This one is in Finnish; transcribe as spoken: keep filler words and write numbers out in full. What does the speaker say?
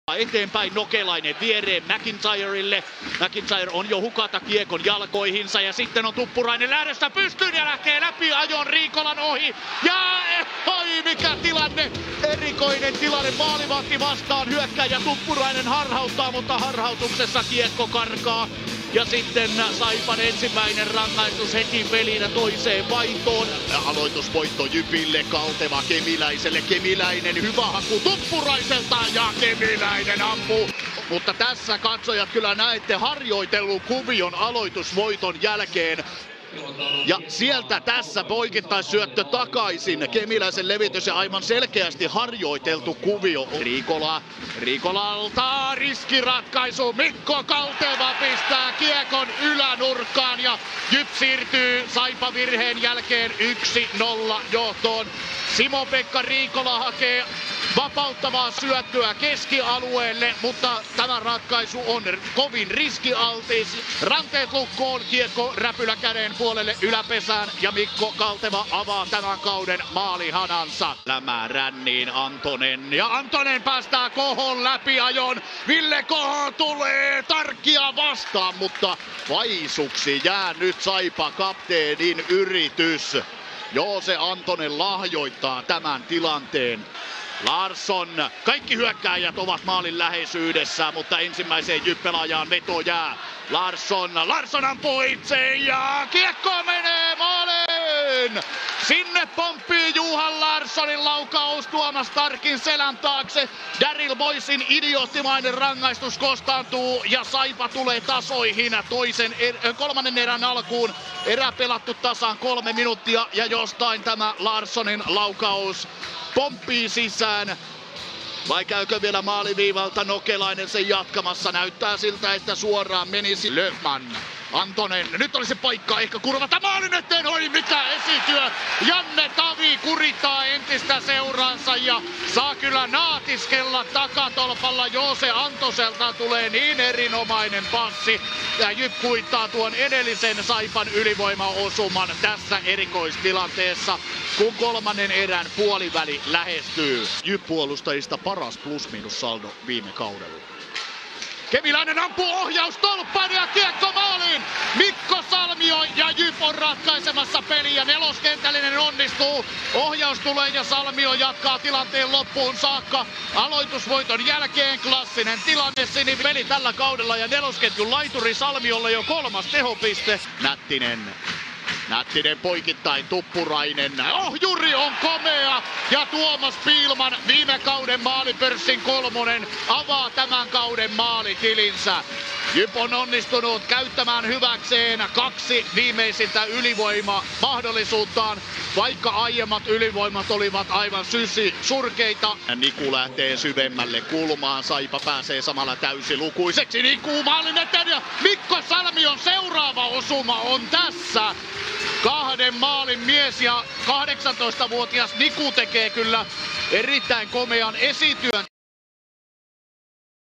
Eteenpäin Nokelainen viereen McIntyrelle. McIntyre on jo hukata kiekon jalkoihinsa ja sitten on Tuppurainen lähdössä pystyyn ja lähtee läpi ajon Riikolan ohi. Ja oi mikä tilanne! Erikoinen tilanne, maalivahti vastaan hyökkäjä Tuppurainen harhauttaa, mutta harhautuksessa kiekko karkaa. Ja sitten Saipan ensimmäinen rangaistus heti pelinä toiseen vaihtoon. Aloitusvoitto Jypille, Kalteva Kemiläiselle. Kemiläinen hyvä haku Tuppuraiselta ja Kemiläinen ampuu. Mutta tässä katsojat kyllä näette harjoitellun kuvion aloitusvoiton jälkeen. Ja sieltä tässä poikittaisyöttö takaisin. Kemiläisen levitys ja aivan selkeästi harjoiteltu kuvio. Riikola, Riikolalta riskiratkaisu. Mikko Kalteva pistää kiekon ylänurkkaan ja Jyp siirtyy Saipa virheen jälkeen yksi nolla johtoon. Simo-Pekka Riikola hakee vapauttavaa syöttöä keskialueelle, mutta tämä ratkaisu on kovin riskialtis. Ranteet lukkoon, kiekko räpylä käden puolelle yläpesään ja Mikko Kalteva avaa tämän kauden maalihanansa. Lämää ränniin Antonen ja Antonen päästää Kohon läpi ajon. Ville Koho tulee tarkkia vastaan, mutta vaisuksi jää nyt Saipa kapteenin yritys. Joo, se Antonen lahjoittaa tämän tilanteen. Larsson, kaikki hyökkääjät ovat maalin läheisyydessä, mutta ensimmäiseen Jyp-pelaajaan veto jää. Larsson, Larsson ampuu itse ja kiekko menee maaliin! Sinne pomppii Johan Larssonin laukaus Tuomas Starkin selän taakse. Daryl Boysin idioottimainen rangaistus kostaantuu ja Saipa tulee tasoihin toisen er, kolmannen erän alkuun. Erä pelattu tasaan kolme minuuttia ja jostain tämä Larssonin laukaus pomppii sisään. Vai käykö vielä maaliviivalta Nokelainen sen jatkamassa? Näyttää siltä, että suoraan menisi Löfman. Antonen, nyt olisi paikka ehkä kurvata maalin eteen, oi mikä esityö! Janne Tavi kurittaa entistä seuraansa ja saa kyllä naatiskella takatolpalla. Joose Antoselta tulee niin erinomainen passi. Ja Jyp kuittaa tuon edellisen Saipan ylivoimaosuman tässä erikoistilanteessa, kun kolmannen erän puoliväli lähestyy. Jyp-puolustajista paras plus-miinus saldo viime kaudella. Kemiläinen ampuu ohjaus tolppaan ja kiekko maaliin! Mikko Salmio ja Jyp on ratkaisemassa peliä. Neloskentällinen onnistuu. Ohjaus tulee ja Salmio jatkaa tilanteen loppuun saakka. Aloitusvoiton jälkeen klassinen tilanne. Sinipeli tällä kaudella ja nelosketjun laituri Salmiolle jo kolmas tehopiste. Nättinen. Nättinen poikittain Tuppurainen. Ohjuri on komea ja Tuomas Piilman viime kauden maalipörssin kolmonen avaa tämän kauden maalitilinsä. Jyp on onnistunut käyttämään hyväkseen kaksi viimeisintä ylivoimamahdollisuuttaan, vaikka aiemmat ylivoimat olivat aivan sysi surkeita. Niku lähtee syvemmälle kulmaan, Saipa pääsee samalla täysilukuiseksi. Niku maalin eteen ja Mikko Salmion seuraava osuma on tässä. Kahden maalin mies ja kahdeksantoistavuotias Niku tekee kyllä erittäin komean esityön.